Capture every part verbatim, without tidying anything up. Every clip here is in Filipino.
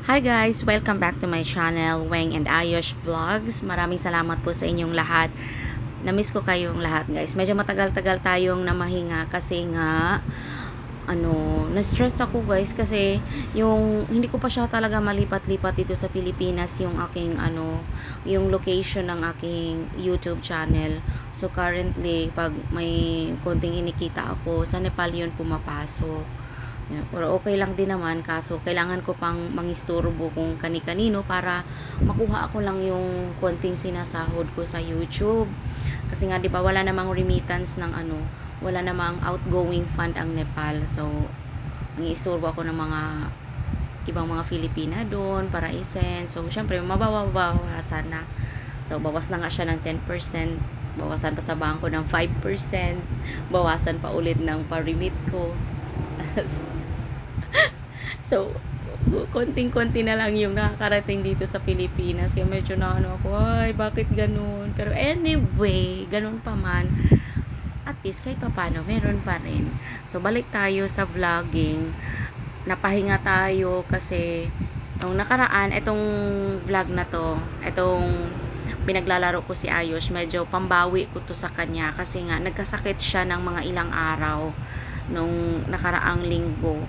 Hi guys! Welcome back to my channel, Weng and Ayosh Vlogs. Maraming salamat po sa inyong lahat. Namiss ko kayong lahat guys. Medyo matagal-tagal tayong namahinga kasi nga ano, na-stress ako guys kasi yung hindi ko pa siya talaga malipat-lipat dito sa Pilipinas yung aking ano, yung location ng aking YouTube channel. So currently, pag may konting inikita ako, sa Nepal yun pumapasok. Yeah, pero okay lang din naman kaso kailangan ko pang mangisturbo kung kani-kanino para makuha ako lang yung konting sinasahod ko sa YouTube. Kasi nga 'di ba wala namang remittance ng ano, wala namang outgoing fund ang Nepal. So mangisturbo ako ng mga ibang mga Filipina doon para i-send. So syempre mababawasan na. So bawas na nga siya ng ten percent. Bawasan pa sa bangko ng five percent. Bawasan pa ulit ng pa-remit ko. So, konting-konti na lang yung nakakarating dito sa Pilipinas. Kaya medyo na ano ako, ay, bakit ganun? Pero anyway, ganun pa man. At least, kahit pa paano, meron pa rin. So, balik tayo sa vlogging. Napahinga tayo kasi nung nakaraan, itong vlog na to, itong pinaglalaro ko si Ayosh, medyo pambawi ko to sa kanya kasi nga, nagkasakit siya ng mga ilang araw nung nakaraang linggo.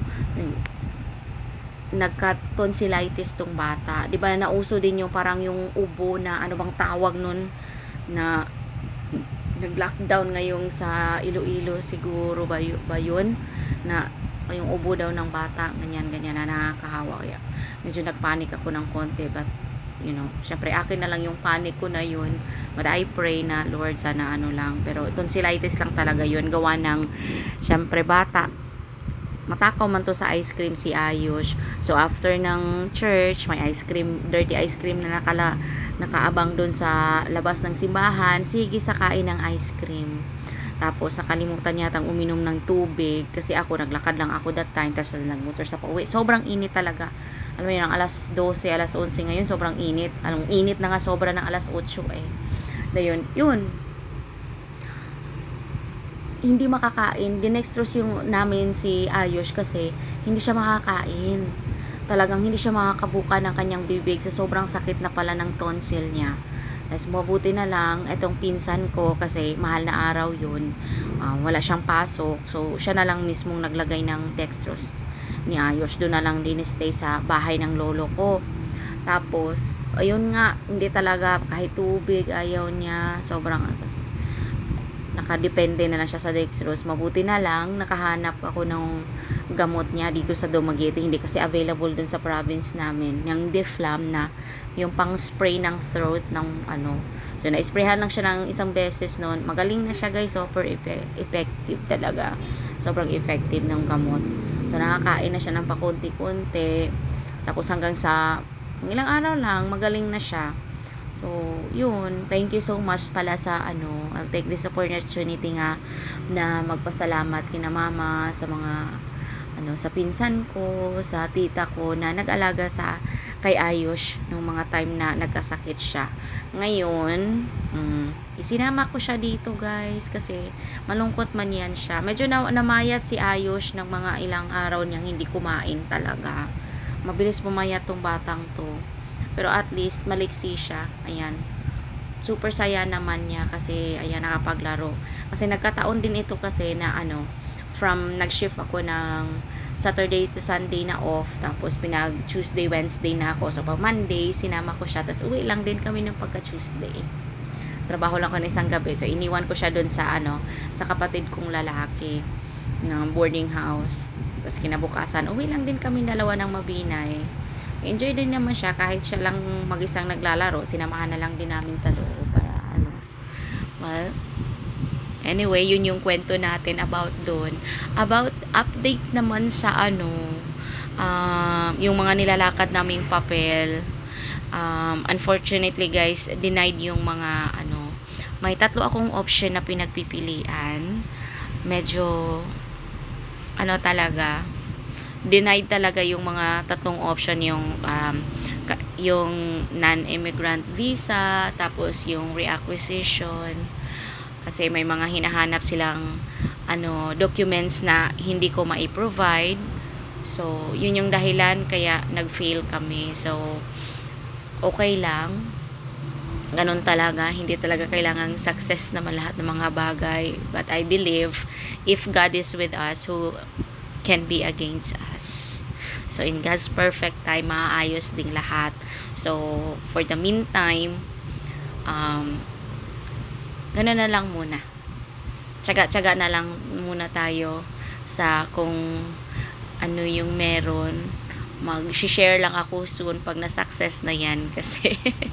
Nagka-tonsillitis tong bata. 'Di ba nauso din yung parang yung ubo na ano bang tawag nun na nag-lockdown ngayong sa Iloilo siguro ba, y- ba yun na yung ubo daw ng bata ganyan ganyan na nakakahawa. Kaya medyo nagpanik ako ng konti but you know, syempre akin na lang yung panic ko na yun. But I pray na Lord sana ano lang, pero tonsillitis lang talaga yun gawa ng syempre bata. Matakaw man to sa ice cream si Ayush. So after ng church, may ice cream, dirty ice cream na nakala, nakaabang doon sa labas ng simbahan. Sige, sakain ng ice cream. Tapos nakalimutan yatang uminom ng tubig kasi ako naglakad lang ako that time tapos nagmotor sa pauwi. Sobrang init talaga. Alam mo yun, ang alas dose, alas onse ngayon, sobrang init. Anong init na nga sobra ng alas otso eh. Na yun, yun. Hindi makakain. Dinextrose yung namin si Ayosh kasi hindi siya makakain. Talagang hindi siya makakabuka ng kanyang bibig sa sobrang sakit na pala ng tonsil niya. Tapos mabuti na lang itong pinsan ko kasi mahal na araw yun. Uh, wala siyang pasok. So siya na lang mismong naglagay ng dextrose ni Ayosh. Doon na lang din stay sa bahay ng lolo ko. Tapos ayun nga, hindi talaga kahit tubig ayaw niya. Sobrang nakadepende na lang siya sa dextrose. Mabuti na lang nakahanap ako ng gamot niya dito sa Dumaguete, hindi kasi available dun sa province namin yung Deflam na yung pang spray ng throat ng ano. So na-sprayhan lang siya ng isang beses noon. Magaling na siya guys, super effective talaga, sobrang effective ng gamot. So nakakain na siya ng pakunti-kunti, tapos hanggang sa ilang araw lang magaling na siya. So, yun. Thank you so much pala sa ano, I'll take this opportunity nga na magpasalamat kina mama, sa mga ano, sa pinsan ko, sa tita ko na nag-alaga sa kay Ayosh nung mga time na nagkasakit siya. Ngayon, um, isinama ko siya dito guys kasi malungkot man yan siya. Medyo na namayat si Ayosh ng mga ilang araw niyang hindi kumain talaga. Mabilis pumayat tong batang to. Pero at least maliksi siya. Ayan. Super saya naman niya kasi ayan nakapaglaro. Kasi nagkataon din ito kasi na ano, from nag-shift ako ng Saturday to Sunday na off, tapos pinag Tuesday, Wednesday na ako. So pag Monday, sinama ko siya. Tapos uwi lang din kami ng pagka Tuesday. Trabaho lang ko na isang gabi. So iniwan ko siya doon sa ano, sa kapatid kong lalaki ng boarding house. Tapos kinabukasan, uwi lang din kami dalawa ng Mabinay. Enjoy din naman siya kahit siya lang mag-isang naglalaro. Sinamahan na lang din namin sa loob para ano. Well, anyway, yun yung kwento natin about doon. About update naman sa ano, um, yung mga nilalakad naming papel. Um, unfortunately guys, denied yung mga ano. May tatlo akong option na pinagpipilian. Medyo ano talaga, denied talaga yung mga tatlong option, yung um, yung non-immigrant visa, tapos yung reacquisition kasi may mga hinahanap silang ano documents na hindi ko mai-provide So, yun yung dahilan kaya nag-fail kami. So, okay lang. Ganun talaga. Hindi talaga kailangang success naman lahat ng mga bagay. But I believe, if God is with us, who can be against us? So, in God's perfect time, maaayos ding lahat. So, for the meantime, um, ganun na lang muna. Tsaga-tsaga na lang muna tayo sa kung ano yung meron. Mag-share lang ako soon pag na-success na yan. Kasi,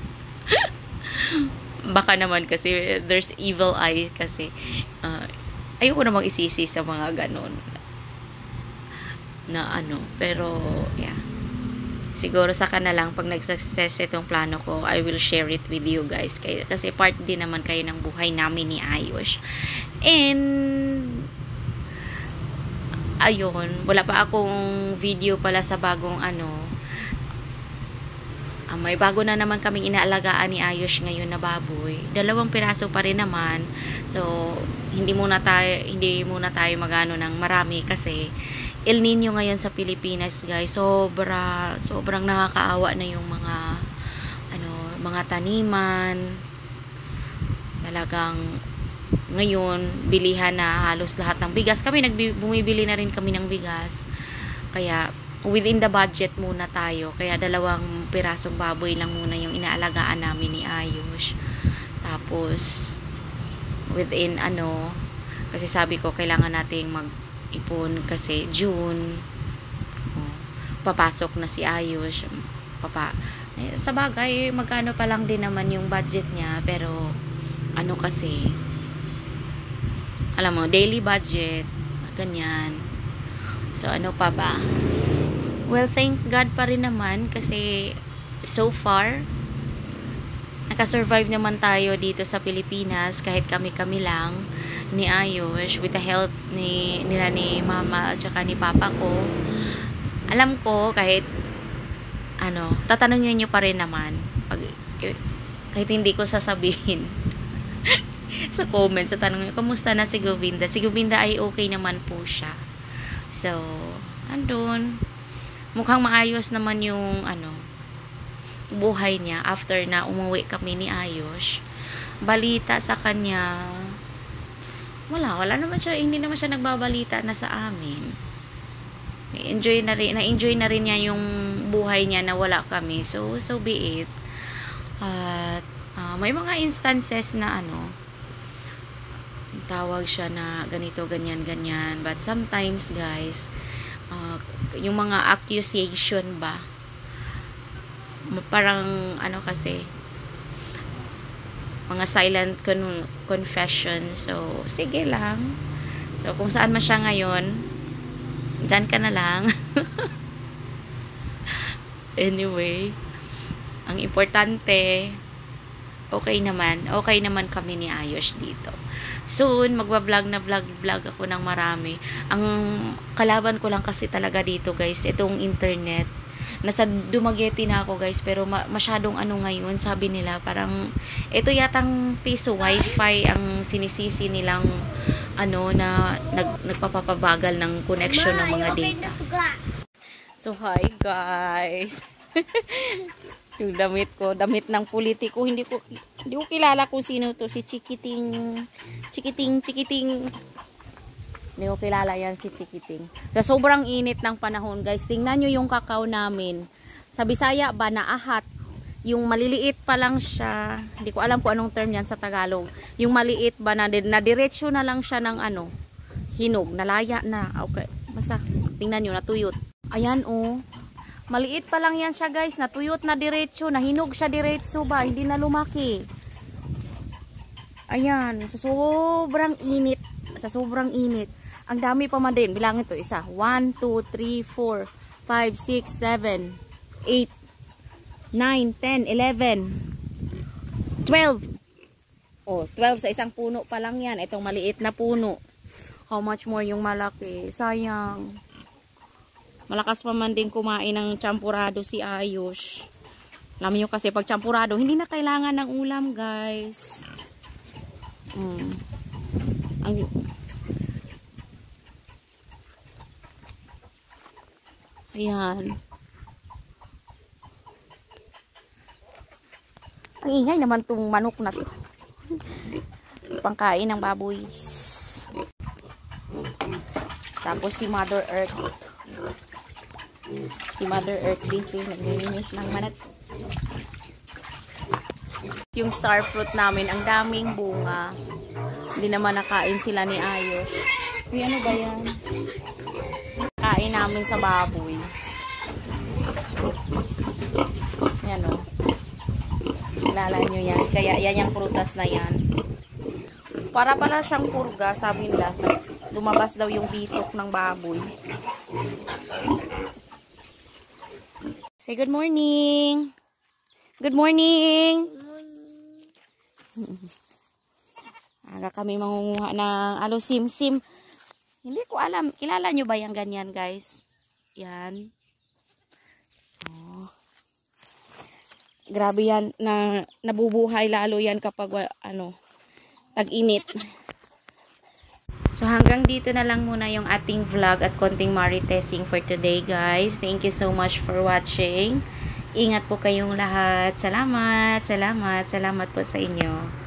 baka naman kasi, there's evil eye kasi. Uh, ayoko namang isisi sa mga ganun. Na ano, pero yeah, siguro saka na lang pag nag-success itong plano ko, I will share it with you guys, kay, kasi part din naman kayo ng buhay namin ni Ayush. And ayun, wala pa akong video pala sa bagong ano, uh, may bago na naman kaming inaalagaan ni Ayush ngayon na baboy, dalawang piraso pa rin naman. So hindi muna tayo hindi muna tayo magano ng marami kasi El Nino ngayon sa Pilipinas, guys. Sobra, sobrang nakakaawa na yung mga ano, mga taniman. Talagang ngayon bilihan na halos lahat ng bigas. Kami nagbumibili na rin kami ng bigas. Kaya within the budget muna tayo. Kaya dalawang pirasong baboy lang muna yung inaalagaan namin ni Ayush. Tapos within ano, kasi sabi ko kailangan nating mag ipon kasi June oh, papasok na si Ayush. Papa, eh, sa bagay magkano pa lang din naman yung budget niya, pero ano kasi, alam mo, daily budget ganyan. So ano pa ba, well, thank God pa rin naman kasi so far nakasurvive naman tayo dito sa Pilipinas kahit kami-kami lang ni Ayush, with the help ni nila ni mama at saka ni papa ko. Alam ko kahit ano, tatanungin nyo pa rin naman pag, kahit hindi ko sasabihin sa comments, tatanungin nyo, kamusta na si Govinda? Si Govinda ay okay naman po siya. So andun, mukhang maayos naman yung ano, buhay niya after na umuwi kami ni Ayush. Balita sa kanya, wala, wala naman siya, hindi naman siya nagbabalita na sa amin. Enjoy na rin, na-enjoy na rin niya yung buhay niya na wala kami. So, so be it. At, uh, may mga instances na ano, tawag siya na ganito, ganyan, ganyan. But sometimes, guys, uh, yung mga accusation ba, parang ano kasi, mga silent con confession. So sige lang. So kung saan man siya ngayon, dyan ka na lang. Anyway, ang importante, okay naman okay naman kami ni Ayush dito. Soon magwa-vlog na vlog vlog ako ng marami. Ang kalaban ko lang kasi talaga dito, guys, itong internet. Nasa Dumaguete na ako, guys, pero ma masyadong ano ngayon, sabi nila parang ito yatang piso wifi ang sinisisi nilang ano na nag nagpapapabagal ng connection ng mga data. So hi guys. Yung damit ko, damit ng politiko, hindi ko hindi ko kilala kung sino to, si Chikiting Chikiting Chikiting Hindi ko kilala yan, si Chikiting. So, sobrang init ng panahon, guys. Tingnan nyo yung kakao namin. Sa Bisaya ba, naahat. Yung maliliit pa lang siya. Hindi ko alam kung anong term yan sa Tagalog. Yung maliit ba, na, na diretsyo na lang siya ng ano, hinog. Nalaya na. Okay. Basta, tingnan nyo, natuyot. Ayan, oh. Maliit pa lang yan siya, guys. Natuyot na diretsyo. Nahinog siya diretsyo ba. Hindi na lumaki. Ayan. Sa sobrang init. Sa sobrang init. Ang dami pa man din. Bilangin ito. Isa. one, two, three, four, five, six, seven, eight, nine, ten, eleven, twelve. Oh, twelve sa isang puno pa lang yan. Itong maliit na puno. How much more yung malaki? Sayang. Malakas pa man din kumain ng champurado si Ayush. Alam niyo kasi pag champurado, hindi na kailangan ng ulam, guys. Mm. Ang Ayan. Ang ingay naman tong manok na to. Pangkain ng baboy. Tapos si Mother Earth. Si Mother Earth busy naglilinis ng manok. Yung star fruit namin, ang daming bunga. Hindi naman nakain sila ni Ayo. Uy, ano ba yan? Kain namin sa baboy. Yan o. Kilala nyo yan. Kaya yan yung prutas na yan. Para pala siyang purga, sabi nila. Lumabas daw yung bitok ng baboy. Say good morning. Good morning. Aga kami mangunguha ng alo sim-sim. Hindi ko alam. Kilala nyo ba yung ganyan, guys? Yan. Oh. Grabe yan. Na, nabubuhay lalo yan kapag ano, tag-init. So hanggang dito na lang muna yung ating vlog at konting maritesing for today, guys. Thank you so much for watching. Ingat po kayong lahat. Salamat, salamat, salamat po sa inyo.